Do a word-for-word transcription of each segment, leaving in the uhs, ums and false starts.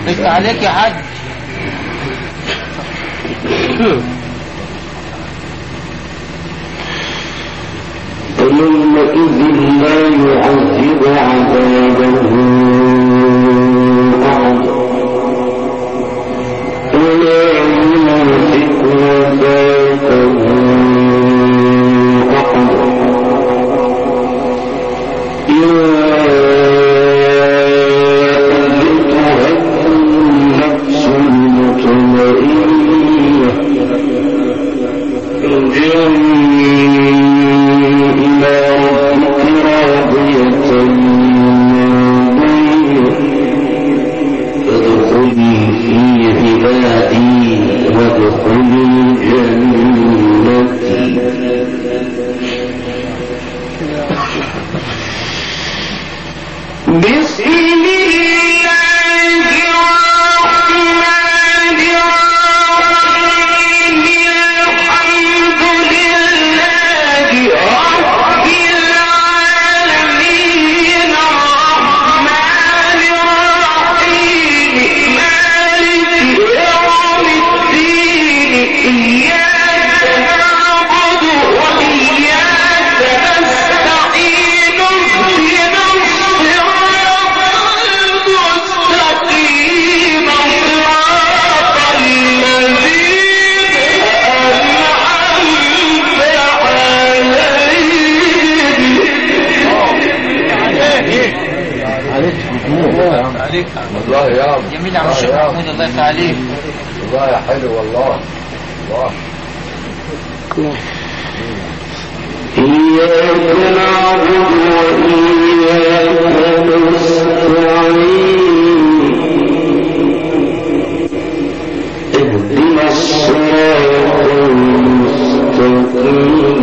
لسه عليك يا حاج. فيومئذ لا يعذب عذابه أحد ولا يوثق وثاقه أحد. يا أيتها النفس المطمئنة والله يا جميل يا عم الشيخ محمود، الله يفتح عليك. والله يا حلو والله. الله إياك نعبد وإياك نستعين اهدنا الصراط المستقيم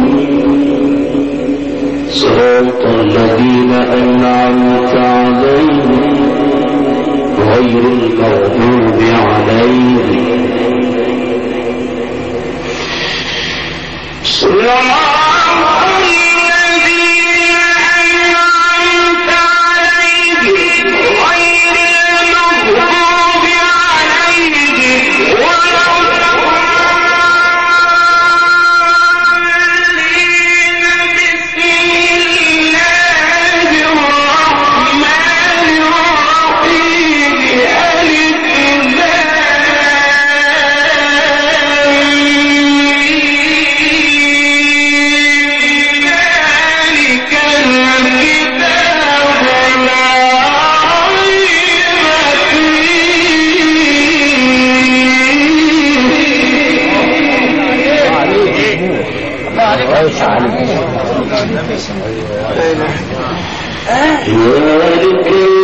صراط الذين أنعمت عليهم غير المغضوب عليهم ذلك